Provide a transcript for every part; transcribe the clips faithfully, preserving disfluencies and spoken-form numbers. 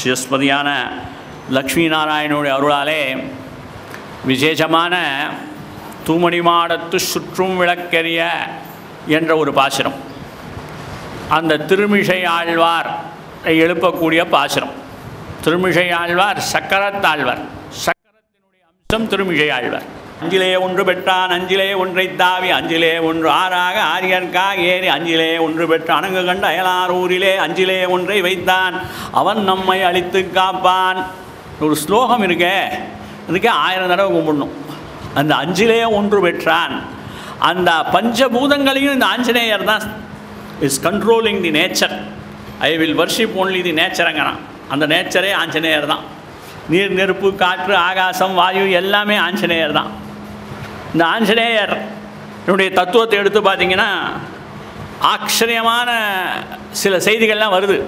சிவஸ்பதியான லக்ஷ்மி நாராயணனுடைய அருளாலே விசேஷமான தூமணி மாடத்து சுற்றும் விளக்கெரிய என்ற ஒரு பாசுரம். அந்த திருமிசை ஆழ்வார் எழுப்பக்கூடிய பாசுரம். திருமிசை ஆழ்வார் சக்கரத்தாழ்வார். சக்கரத்தினுடைய அம்சம் திருமிசை ஆழ்வார். அஞ்சிலே ஒன்று பெற்றான் அஞ்சிலே ஒன்றை தாவி அஞ்சிலே ஒன்று ஆறாக ஆரியர்க்காக ஏறி அஞ்சிலே ஒன்று பெற்ற அணங்கு கண்ட அயலார் ஊரிலே அஞ்சிலே ஒன்றை வைத்தான் அவன் நம்மை அழித்து காப்பான். ஒரு ஸ்லோகம் இருக்கே, இதுக்கே ஆயிரம் தடவை கும்பிடணும். அந்த அஞ்சிலே ஒன்று பெற்றான். அந்த பஞ்சபூதங்களையும் இந்த ஆஞ்சநேயர் தான் is controlling the nature. I will worship only the நேச்சருங்கிறான். அந்த நேச்சரே ஆஞ்சநேயர் தான். நீர் நெருப்பு காற்று ஆகாசம் வாயு எல்லாமே ஆஞ்சநேயர் தான். இந்த ஆஞ்சநேயர் என்னுடைய தத்துவத்தை எடுத்து பார்த்தீங்கன்னா ஆச்சரியமான சில செய்திகள்லாம் வருது.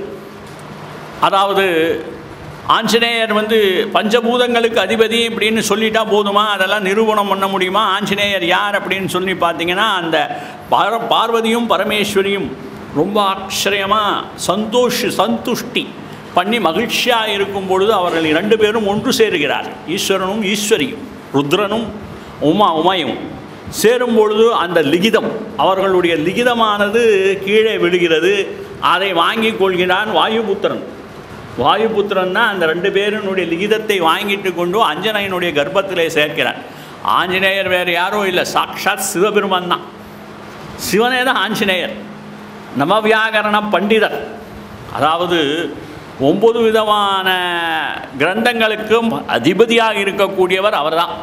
அதாவது ஆஞ்சநேயர் வந்து பஞ்சபூதங்களுக்கு அதிபதி அப்படின்னு சொல்லிட்டா போதுமா, அதெல்லாம் நிரூபணம் பண்ண முடியுமா? ஆஞ்சநேயர் யார் அப்படின்னு சொல்லி பார்த்தீங்கன்னா அந்த பார பார்வதியும் பரமேஸ்வரியும் ரொம்ப ஆச்சரியமாக சந்தோஷ சந்துஷ்டி பண்ணி மகிழ்ச்சியாக இருக்கும் பொழுது அவர்கள் இரண்டு பேரும் ஒன்று சேருகிறார். ஈஸ்வரனும் ஈஸ்வரியும் ருத்ரனும் உமா உமையும் சேரும் பொழுது அந்த லிகிதம் அவர்களுடைய லிகிதமானது கீழே விழுகிறது. அதை வாங்கி கொள்கிறான் வாயுபுத்திரன். வாயுபுத்திரன்னா அந்த ரெண்டு பேருனுடைய லிகிதத்தை வாங்கிட்டு கொண்டு அஞ்சனையனுடைய கர்ப்பத்திலே சேர்க்கிறான். ஆஞ்சநேயர் வேறு யாரோ இல்லை, சாக்ஷாத் சிவபெருமான் தான். சிவனே தான் ஆஞ்சநேயர். நவவியாகரண பண்டிதர். அதாவது ஒன்பது விதமான கிரந்தங்களுக்கும் அதிபதியாக இருக்கக்கூடியவர் அவர் தான்.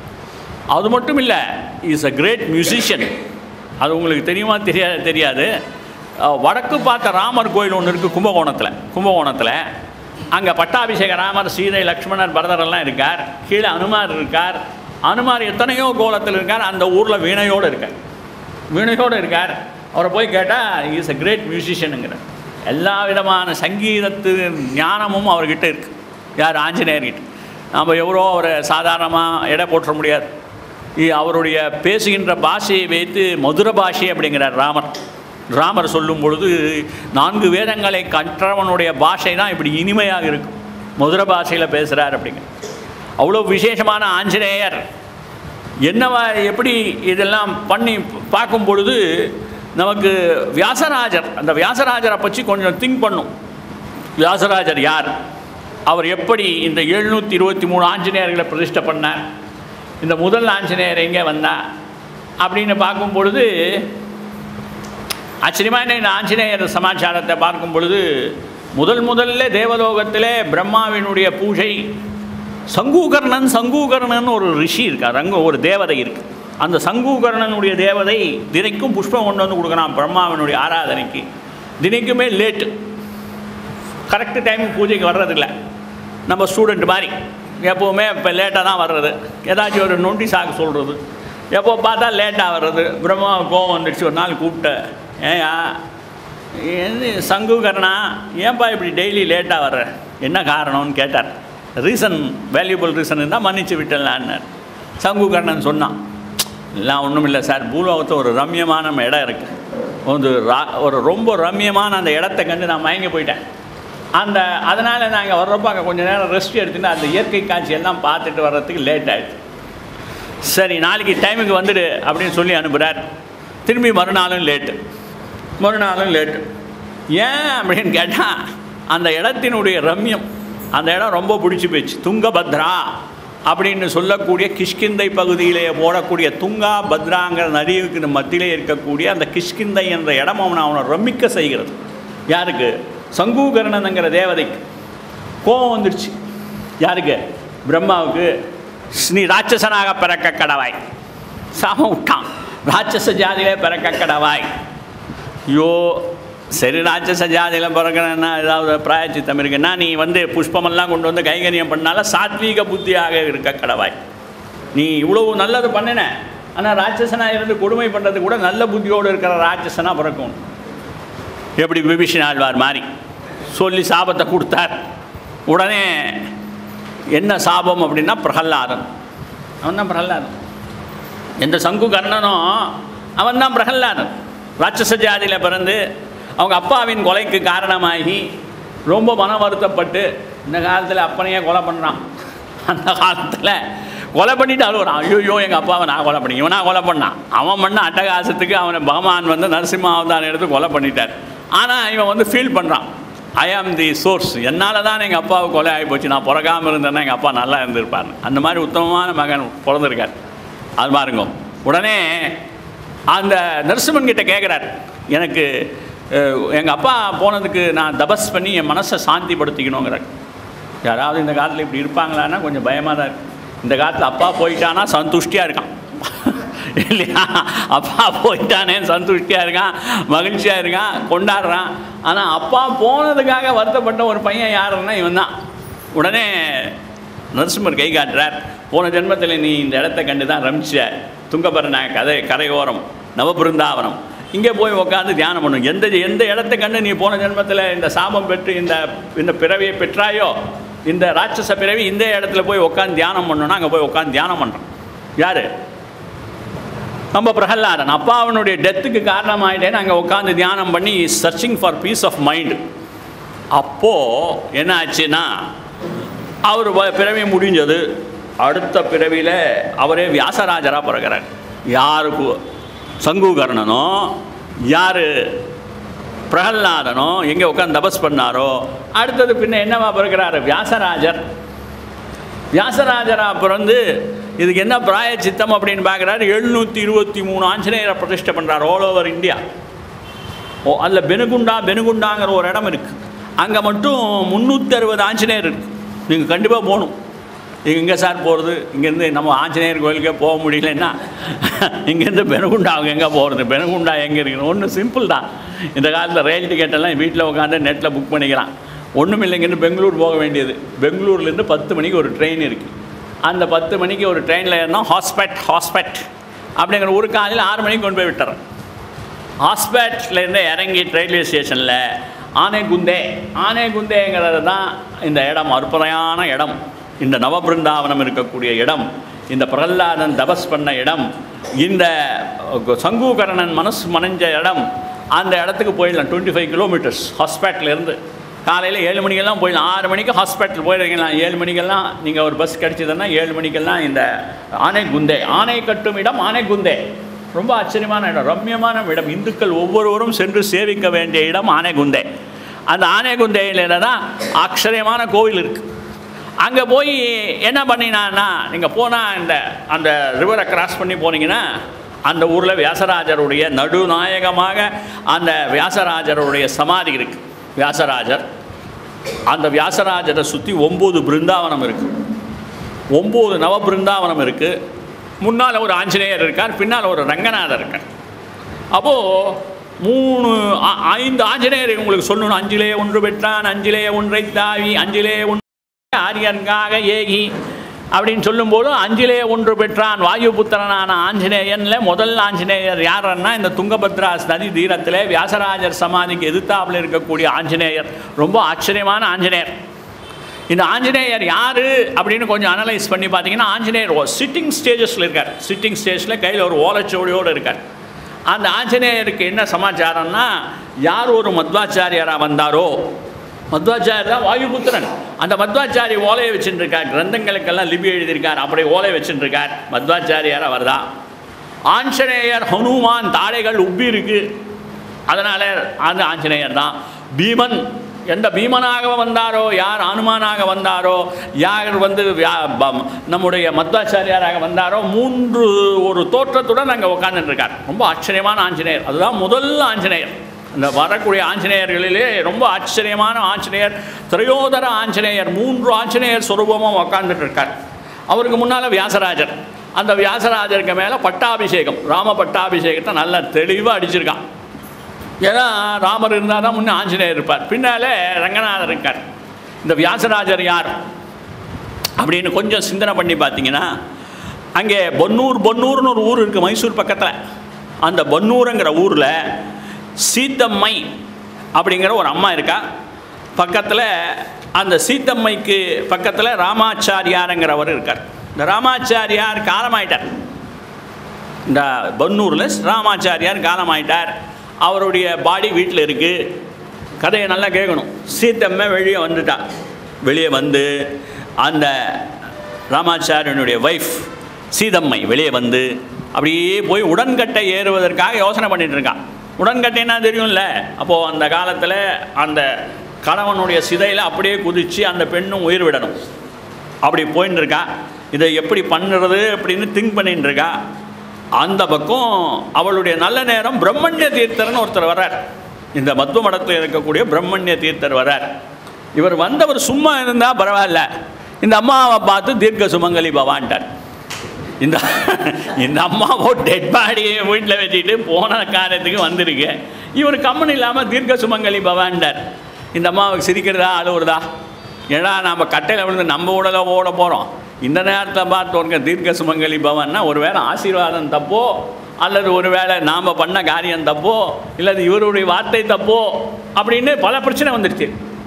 அது மட்டும் இல்லை, இஸ் அ கிரேட் மியூசிஷியன். அது உங்களுக்கு தெரியுமா தெரியாது தெரியாது வடக்கு பார்த்த ராமர் கோயில் ஒன்று இருக்குது கும்பகோணத்தில். கும்பகோணத்தில் அங்கே பட்டாபிஷேக ராமர் சீதை லக்ஷ்மணர் பரதரெல்லாம் இருக்கார். கீழே அனுமார் இருக்கார். அனுமார் எத்தனையோ கோலத்தில் இருக்கார். அந்த ஊரில் வீணையோடு இருக்கார். வீணையோடு இருக்கார். அவரை போய் கேட்டால் இஸ் அ கிரேட் மியூசிஷியனுங்கிறார். எல்லா விதமான சங்கீதத்து ஞானமும் அவர்கிட்ட இருக்குது. யார்? ஆஞ்சநேயர்கிட்ட. நம்ம எவரோ அவரை சாதாரணமாக எடை போட்டுற முடியாது. அவருடைய பேசுகின்ற பாஷையை வைத்து மதுர பாஷை அப்படிங்கிறார் ராமர். ராமர் சொல்லும் பொழுது நான்கு வேதங்களை கற்றவனுடைய பாஷை தான் இப்படி இனிமையாக இருக்கும். மதுர பாஷையில் பேசுகிறார் அப்படிங்கிற அவ்வளோ விசேஷமான ஆஞ்சநேயர். என்னவா எப்படி இதெல்லாம் பண்ணி பார்க்கும் பொழுது நமக்கு வியாசராஜர், அந்த வியாசராஜரை பற்றி கொஞ்சம் திங்க் பண்ணும். வியாசராஜர் யார்? அவர் எப்படி இந்த எழுநூற்றி இருபத்தி மூணு ஆஞ்சநேயர்களை பிரதிஷ்டை பண்ணார்? இந்த முதல் ஆஞ்சநேயர் எங்கே வந்தா அப்படின்னு பார்க்கும் பொழுது ஆச்சரியமான இந்த ஆஞ்சநேயர் சமாச்சாரத்தை பார்க்கும் பொழுது முதல் முதல்ல தேவலோகத்திலே பிரம்மாவினுடைய பூஜை சங்கூகர்ணன் சங்கூகர்ணன் ஒரு ரிஷி இருக்கார். அங்கே ஒரு தேவதை இருக்குது. அந்த சங்கூகர்ணனுடைய தேவதை தினைக்கும் புஷ்பம் கொண்டு வந்து கொடுக்குறான் பிரம்மாவினுடைய ஆராதனைக்கு. தினைக்குமே லேட்டு, கரெக்டு டைமுக்கு பூஜைக்கு வர்றதில்லை. நம்ம ஸ்டூடெண்ட் மாதிரி எப்போவுமே இப்போ லேட்டாக தான் வர்றது. ஏதாச்சும் ஒரு நோட்டீஸ் ஆக சொல்கிறது. எப்போ பார்த்தா லேட்டாக வர்றது. பிரம்மா கோவம் வந்துடுச்சு. ஒரு நாள் கூப்பிட்டு, ஏயா என்ன சங்கூகர்ணா ஏன்பா இப்படி டெய்லி லேட்டாக வர்ற, என்ன காரணம்னு கேட்டார். ரீசன் வேல்யூபிள் ரீசன் இருந்தால் மன்னிச்சு விட்டலான்னார். சங்கூகர்ணன் சொன்னான், எல்லாம் ஒன்றும் இல்லை சார், பூலோகத்தில் ஒரு ரம்யமான இடம் இருக்குது. ஒரு ரா ஒரு ரொம்ப ரம்யமான அந்த இடத்த கண்டு நான் மயங்கி போயிட்டேன். அந்த அதனால் நாங்கள் வர்றப்போ அங்கே கொஞ்சம் நேரம் ரெஸ்ட் எடுத்துட்டு அந்த இயற்கை காட்சியெல்லாம் பார்த்துட்டு வர்றதுக்கு லேட் ஆகிடுச்சு. சரி நாளைக்கு டைமுக்கு வந்துடு அப்படின்னு சொல்லி அனுப்புகிறார். திரும்பி மறுநாளும் லேட்டு, மறுநாளும் லேட்டு. ஏன் அப்படின்னு கேட்டால் அந்த இடத்தினுடைய ரம்யம், அந்த இடம் ரொம்ப பிடிச்சி போயிடுச்சு. துங்கபத்ரா அப்படின்னு சொல்லக்கூடிய கிஷ்கிந்தை பகுதியிலே போடக்கூடிய துங்கா பத்ராங்கிற நதிக்கு மத்தியிலே இருக்கக்கூடிய அந்த கிஷ்கிந்தை என்ற இடம் அவனை அவனை ரமிக்க செய்கிறது. யாருக்கு? சங்கூகர்ணனுங்கிற தேவதைக்கு. கோபம் வந்துடுச்சு. யாருக்கு? பிரம்மாவுக்கு. நீ ராட்சசனாக பிறக்க கடவாய், சாம விட்டான். ராட்சச ஜாதியிலே பிறக்க கடவாய். ஐயோ சரி, ராட்சச ஜாதியில் பிறக்கணுன்னா ஏதாவது பிராயச்சித்தம் இருக்குன்னா நீ வந்து புஷ்பமெல்லாம் கொண்டு வந்து கைங்கரியம் பண்ணால சாத்வீக புத்தியாக இருக்க கடவாய். நீ இவ்வளவு நல்லது பண்ணின, ஆனால் ராட்சசனாக இருந்து கொடுமை பண்ணுறது கூட நல்ல புத்தியோடு இருக்கிற ராட்சசனாக பிறக்கும். எப்படி விபீஷண ஆழ்வார் மாதிரி சொல்லி சாபத்தை கொடுத்தார். உடனே என்ன சாபம் அப்படின்னா பிரகல்லாதன். அவன் தான் பிரகல்லாதன். எந்த சங்குகர்ணனும் அவன் தான் பிரகல்லாதன். ராட்சச ஜாதியில் பிறந்து அவங்க அப்பாவின் கொலைக்கு காரணமாகி ரொம்ப மன வருத்தப்பட்டு இந்த காலத்தில் அப்பனையே கொலை பண்ணுறான். அந்த காலத்தில் கொலை பண்ணிட்டு அழுகுறான். ஐயோ எங்கள் அப்பாவை நான் கொலை பண்ணி இவனா கொலை பண்ணான். அவன் பண்ண அட்டகாசத்துக்கு அவனை பகவான் வந்து நரசிம்ம அவதாரம் எடுத்து கொலை பண்ணிட்டார். ஆனால் இவன் வந்து ஃபீல் பண்ணுறான், ஐ ஆம் தி சோர்ஸ், என்னால் தான் எங்கள் அப்பாவை கொலை ஆகி போச்சு, நான் பிறக்காமல் இருந்தேன்னா எங்கள் அப்பா நல்லா இருந்திருப்பார். அந்த மாதிரி உத்தமமான மகன் பிறந்திருக்கார். அது பாருங்க. உடனே அந்த நரசிம்மன் கிட்ட கேட்குறார், எனக்கு எங்கள் அப்பா போனதுக்கு நான் தபஸ் பண்ணி என் மனசை சாந்திப்படுத்திக்கணுங்கிறார். யாராவது இந்த காலத்தில் இப்படி இருப்பாங்களான்னா கொஞ்சம் பயமாக தான் இருக்குது. இந்த காலத்தில் அப்பா போயிட்டானா சந்துஷ்டியாக இருக்கான் இல்லையா? அப்பா போயிட்டானேன்னு சந்துஷ்டியாக இருக்கான், மகிழ்ச்சியாக இருக்கான், கொண்டாடுறான். ஆனால் அப்பா போனதுக்காக வருத்தப்பட்ட ஒரு பையன் யாருன்னா இவன் தான். உடனே நரசிம்மர் கை காட்டுறார், போன ஜென்மத்தில் நீ இந்த இடத்த கண்டு தான் ரமிச்ச, துங்கபரண கதை கரையோரம் நவபிருந்தாவனம், இங்கே போய் உட்காந்து தியானம் பண்ணும். எந்த எந்த இடத்த கண்டு நீ போன ஜென்மத்தில் இந்த சாபம் பெற்று இந்த இந்த பிறவியை பெற்றாயோ, இந்த ராட்சச பிறவி இந்த இடத்துல போய் உட்காந்து தியானம் பண்ணணும்னா அங்கே போய் உட்காந்து தியானம் பண்ணுறோம். யார்? நம்ம பிரகலாதன். அப்பா அவனுடைய டெத்துக்கு காரணமாயிட்டேன்னு அங்கே உட்காந்து தியானம் பண்ணி searching for peace of mind. அப்போது என்ன ஆச்சுன்னா அவர் பிறவி முடிஞ்சது. அடுத்த பிறவியில் அவரே வியாசராஜராக பிறகுறார். யாருக்கு? சங்கூகர்ணனோ யார் பிரகலாதனோ எங்கே உட்காந்து தபஸ் பண்ணாரோ அடுத்தது பின்ன என்னவா பிறக்கிறாரு? வியாசராஜர். வியாசராஜராக பிறந்து இதுக்கு என்ன பிராய சித்தம் அப்படின்னு பார்க்குறாரு. எழுநூற்றி இருபத்தி மூணு ஆஞ்சநேயரை பிரதிஷ்டை பண்ணுறார் ஆல் ஓவர் இந்தியா. ஓ அதில் பெனுகுண்டா பெனுகுண்டாங்கிற ஒரு இடம் இருக்குது. அங்கே மட்டும் முந்நூற்றி அறுபது ஆஞ்சநேயர் இருக்குது. நீங்கள் கண்டிப்பாக போகணும். எங்கே சார் போகிறது? இங்கேருந்து நம்ம ஆஞ்சநேயர் கோயிலுக்கே போக முடியலன்னா இங்கேருந்து பெனுகுண்டாவுக்கு எங்கே போகிறது? பெனுகுண்டா எங்கே இருக்குது? ஒன்று சிம்பிள் தான். இந்த காலத்தில் ரயில் டிக்கெட்டெல்லாம் வீட்டில் உட்காந்து நெட்டில் புக் பண்ணிக்கலாம். ஒன்றும் இல்லைங்கன்னு பெங்களூர் போக வேண்டியது. பெங்களூர்லேருந்து பத்து மணிக்கு ஒரு ட்ரெயின் இருக்குது. அந்த பத்து மணிக்கு ஒரு ட்ரெயினில் ஏறினா ஹாஸ்பெட் ஹாஸ்பெட் அப்படிங்கிற ஒரு காலையில் ஆறு மணிக்கு கொண்டு போய் விட்டுறேன். ஹாஸ்பெட்லேருந்து இறங்கி ரயில்வே ஸ்டேஷனில் ஆனேகுந்தே ஆனேகுந்தேங்கிறது தான் இந்த இடம். அற்புதமான இடம். இந்த நவபிருந்தாவனம் இருக்கக்கூடிய இடம், இந்த பிரகலாதன் தபஸ் பண்ண இடம், இந்த சங்கூகரணன் மனசு மனைஞ்ச இடம். அந்த இடத்துக்கு போயிடலாம். டுவெண்ட்டி ஃபைவ் கிலோமீட்டர்ஸ் ஹாஸ்பேட்டிலேருந்து. காலையில் ஏழு மணிக்கெல்லாம் போயிடலாம். ஆறு மணிக்கு ஹாஸ்பிட்டல் போயிடுறீங்களாம். ஏழு மணிக்கெல்லாம் நீங்கள் ஒரு பஸ் கிடச்சிதுன்னா ஏழு மணிக்கெல்லாம் இந்த ஆனைகுந்தே, ஆனை கட்டும் இடம் ஆனைகுந்தே. ரொம்ப ஆச்சரியமான இடம், ரம்யமான இடம். இந்துக்கள் ஒவ்வொருவரும் சென்று சேவிக்க வேண்டிய இடம் ஆனைகுந்தே. அந்த ஆனைகுந்தையில் தான் ஆச்சரியமான கோவில் இருக்குது. அங்கே போய் என்ன பண்ணினான்னா, நீங்கள் போனால் இந்த அந்த ரிவரை கிராஸ் பண்ணி போனீங்கன்னா அந்த ஊரில் வியாசராஜருடைய நடுநாயகமாக அந்த வியாசராஜருடைய சமாதி இருக்குது. வியாசராஜர், அந்த வியாசராஜரை சுற்றி ஒம்பது பிருந்தாவனம் இருக்குது. ஒம்பது நவ பிருந்தாவனம் இருக்குது. முன்னால் ஒரு ஆஞ்சநேயர் இருக்கார், பின்னால் ஒரு ரங்கநாதர் இருக்கார். அப்போது மூணு ஐந்து ஆஞ்சநேயர் உங்களுக்கு சொல்லணும். அஞ்சிலே ஒன்று பெற்றான், அஞ்சிலே ஒன்றை தாவி, அஞ்சிலே ஒன்று ஆரியன்காக ஏகி அப்படின்னு சொல்லும்போது அஞ்சிலே ஒன்று பெற்றான் வாயுபுத்திரனான ஆஞ்சநேயனில் முதல் ஆஞ்சநேயர் யாருன்னா இந்த துங்கபத்ரா நதி தீரத்தில் வியாசராஜர் சமாதிக்கு எதிர்த்தாப்பில் இருக்கக்கூடிய ஆஞ்சநேயர். ரொம்ப ஆச்சரியமான ஆஞ்சநேயர். இந்த ஆஞ்சநேயர் யார் அப்படின்னு கொஞ்சம் அனலைஸ் பண்ணி பார்த்தீங்கன்னா, ஆஞ்சநேயர் சிட்டிங் ஸ்டேஜஸில் இருக்கார். சிட்டிங் ஸ்டேஜில் கையில் ஒரு ஓலைச்சுவடியோடு இருக்கார். அந்த ஆஞ்சநேயருக்கு என்ன சமாச்சாரம்னா, யார் ஒரு மத்வாச்சாரியராக வந்தாரோ, மத்வாச்சாரியர் தான் வாயுபுத்திரன். அந்த மத்வாச்சாரி ஓலையை வச்சுருக்கார். கிரந்தங்களுக்கெல்லாம் லிபி எழுதியிருக்கார். அப்படி ஓலை வச்சுருக்கார். மத்வாச்சாரியார் அவர் தான். ஆஞ்சநேயர் ஹனுமான் தாடைகள் உப்பி இருக்கு, அதனால் அந்த ஆஞ்சநேயர் தான். பீமன், எந்த பீமனாக வந்தாரோ, யார் அனுமானாக வந்தாரோ, யார் வந்து நம்முடைய மத்வாச்சாரியாராக வந்தாரோ, மூன்று ஒரு தோற்றத்துடன் அங்கே உட்காந்துருக்கார். ரொம்ப ஆச்சரியமான ஆஞ்சநேயர். அதுதான் முதல் ஆஞ்சநேயர். இந்த வரக்கூடிய ஆஞ்சநேயர்களிலே ரொம்ப ஆச்சரியமான ஆஞ்சநேயர் திரையோதர ஆஞ்சநேயர். மூன்று ஆஞ்சநேயர் சொரூபமாக உட்காந்துட்டு இருக்கார். அவருக்கு முன்னால் வியாசராஜர். அந்த வியாசராஜருக்கு மேலே பட்டாபிஷேகம், ராம பட்டாபிஷேகத்தை நல்லா தெளிவாக அடிச்சிருக்கான். ஏன்னா ராமர் இருந்தால் தான் முன்னே ஆஞ்சநேயர் இருப்பார், பின்னாலே ரங்கநாதர் இருக்கார். இந்த வியாசராஜர் யார் அப்படின்னு கொஞ்சம் சிந்தனை பண்ணி பார்த்தீங்கன்னா, அங்கே பொன்னூர் பொன்னூர்னு ஒரு ஊர் இருக்குது மைசூர் பக்கத்தில். அந்த பொன்னூருங்கிற ஊரில் சீத்தம்மை அப்படிங்கிற ஒரு அம்மா இருக்கா. பக்கத்தில் அந்த சீத்தம்மைக்கு பக்கத்தில் ராமாச்சாரியாருங்கிறவர் இருக்கார். இந்த ராமாச்சாரியார் காலமாயிட்டார். இந்த பொன்னூரில் ராமாச்சாரியார் காலமாயிட்டார். அவருடைய பாடி வீட்டில் இருக்குது. கதையை நல்லா கேட்கணும். சீத்தம்மை வெளியே வந்துட்டா. வெளியே வந்து அந்த ராமாச்சாரியனுடைய ஒய்ஃப் சீதம்மை வெளியே வந்து அப்படியே போய் உடன்கட்டை ஏறுவதற்காக யோசனை பண்ணிட்டு இருக்கான். உடன்கட்டைன்னா தெரியும்ல, அப்போது அந்த காலத்தில் அந்த கணவனுடைய சிதையில் அப்படியே குதித்து அந்த பெண்ணும் உயிர் விடணும். அப்படி போயின்னு இருக்கா. இதை எப்படி பண்ணுறது அப்படின்னு திங்க் பண்ணிட்டு இருக்கா. அந்த பக்கம் அவளுடைய நல்ல நேரம் பிரம்மண்ய தீர்த்தர்னு ஒருத்தர் வர்றார். இந்த மத்துவ மடத்தில் இருக்கக்கூடிய பிரம்மண்ய தீர்த்தர் வர்றார். இவர் வந்தவர் சும்மா இருந்தால் பரவாயில்ல, இந்த அம்மாவை பார்த்து தீர்க்க சுமங்கலி பவான்ட்டார். இந்த இந்த அம்மாவோ டெட் பாடியை வீட்டில் வச்சுட்டு போன காரியத்துக்கு வந்திருக்கு. இவர் கம்மன் இல்லாமல் தீர்க்க சுமங்கலி பவான்ட்டார். இந்த அம்மாவுக்கு சிரிக்கிறதா அழுவுறதா? ஏன்னா நம்ம கட்டையில் விழுந்து நம்ம உடலை ஓட போகிறோம். இந்த நேரத்தில் பார்த்து ஒரு தீர்க்க சுமங்கலி பவன்னா ஒரு வேளை ஆசீர்வாதம் தப்போ, அல்லது ஒரு வேளை நாம் பண்ண காரியம் தப்போ, இல்லது இவருடைய வார்த்தை தப்போ அப்படின்னு பல பிரச்சனை வந்துடுச்சு.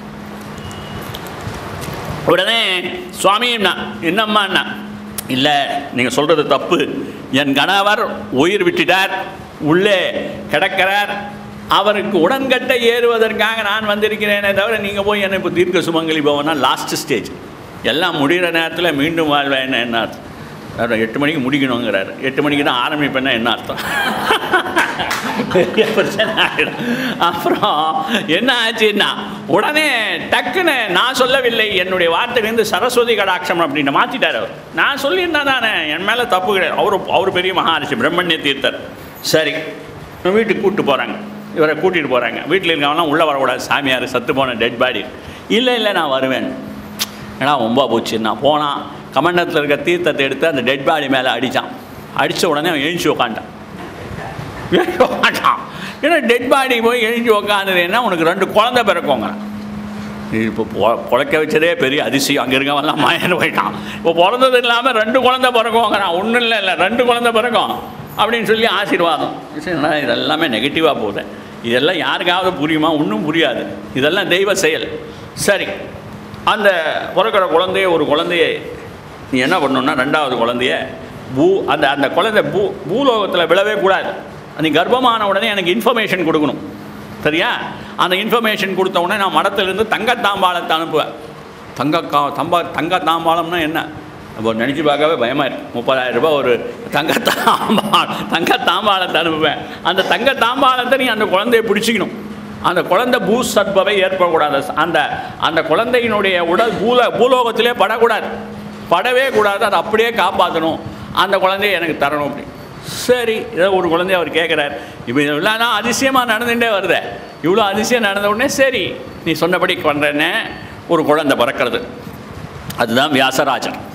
உடனே சுவாமின்னா என்னம்மாண்ணா, இல்லை நீங்கள் சொல்கிறது தப்பு, என் கணவர் உயிர் விட்டுட்டார், உள்ளே கிடக்கிறார், அவருக்கு உடன்கட்டை ஏறுவதற்காக நான் வந்திருக்கிறேனே தவிர நீங்கள் போய் என்ன இப்போ தீர்க்க சுமங்கலி பவனா லாஸ்ட் ஸ்டேஜ் எல்லாம் முடிகிற நேரத்தில் மீண்டும் வாழ்வேன்னு என்ன அர்த்தம்? எட்டு மணிக்கு முடிக்கணுங்கிறாரு. எட்டு மணிக்கு தான் ஆரம்பிப்பேன்னா என்ன அர்த்தம்? பெரிய பிரச்சனை ஆகிடும். அப்புறம் என்ன ஆச்சுன்னா உடனே டக்குன்னு நான் சொல்லவில்லை, என்னுடைய வார்த்தையிலேருந்து சரஸ்வதி கடாட்சம் அப்படின்னு மாற்றிட்டார் அவர். நான் சொல்லியிருந்தா தானே, என் மேலே தப்பு கிடையாது. அவர் அவர் பெரிய மகாரிஷி பிரம்மண்ய தீர்த்தர். சரி, வீட்டுக்கு கூப்பிட்டு போகிறாங்க. இவரை கூட்டிகிட்டு போகிறாங்க. வீட்டில் இருக்கவங்களாம் உள்ளே வரக்கூடாது, சாமியார் செத்து போன டெட் பாடி. இல்லை இல்லை நான் வருவேன். ஏன்னா ரொம்ப போச்சு. நான் போனால் கமண்டத்தில் இருக்க தீர்த்தத்தை எடுத்து அந்த டெட் பாடி மேலே அடித்தான். அடித்த உடனே அவன் எழுச்சி உக்காண்டான். எழுச்சி உக்காண்டான். ஏன்னா டெட் பாடி போய் எழுச்சி உக்காந்துதுன்னா உனக்கு ரெண்டு குழந்தை பிறக்குங்க. இப்போ பொ பிழைக்க வச்சதே பெரிய அதிசயம். அங்கே இருக்கவெல்லாம் மாயன்னு போயிட்டான். இப்போ பிறந்தது இல்லாமல் ரெண்டு குழந்தை பிறக்குவாங்கிறான். ஒன்றும் இல்லை இல்லை ரெண்டு குழந்தை பிறக்கும் அப்படின்னு சொல்லி ஆசீர்வாதம். இதெல்லாமே நெகட்டிவாக போகுது. இதெல்லாம் யாருக்காவது புரியுமா? ஒன்றும் புரியாது. இதெல்லாம் தெய்வ செயல். சரி, அந்த பிறக்கிற குழந்தைய ஒரு குழந்தைய நீ என்ன பண்ணணுன்னா ரெண்டாவது குழந்தைய பூ அந்த அந்த குழந்தை பூ பூலோகத்தில் விழவே கூடாது. நீ கர்ப்பமான உடனே எனக்கு இன்ஃபர்மேஷன் கொடுக்கணும், சரியா? அந்த இன்ஃபர்மேஷன் கொடுத்த உடனே நான் மடத்திலிருந்து தங்கத்தாம்பாளத்தை அனுப்புவேன். தங்க கா தம்பா தங்க தாம்பாளம்னா என்ன? அப்போ நினச்சி பார்க்கவே பயமாக இருக்குது. முப்பதாயிரம் ரூபாய் ஒரு தங்கத்தாம்பாளம் தங்க தாம்பாளத்தை அனுப்புவேன். அந்த தங்க தாம்பாளத்தை நீ அந்த குழந்தைய பிடிச்சிக்கணும். அந்த குழந்தை பூ சத்பவை ஏற்படக்கூடாது. அந்த அந்த குழந்தையினுடைய உடல் பூல பூலோகத்திலே படக்கூடாது, படவே கூடாது. அதை அப்படியே காப்பாற்றணும். அந்த குழந்தைய எனக்கு தரணும் அப்படி. சரி, ஏதோ ஒரு குழந்தைய அவர் கேட்குறார். இப்போ இதெல்லாம் தான் அதிசயமாக நடந்துகிட்டே வருது. இவ்வளோ அதிசயம் நடந்த உடனே சரி நீ சொன்னபடி பண்ணுறேன்னே ஒரு குழந்தை பிறக்கிறது. அதுதான் வியாசராஜன்.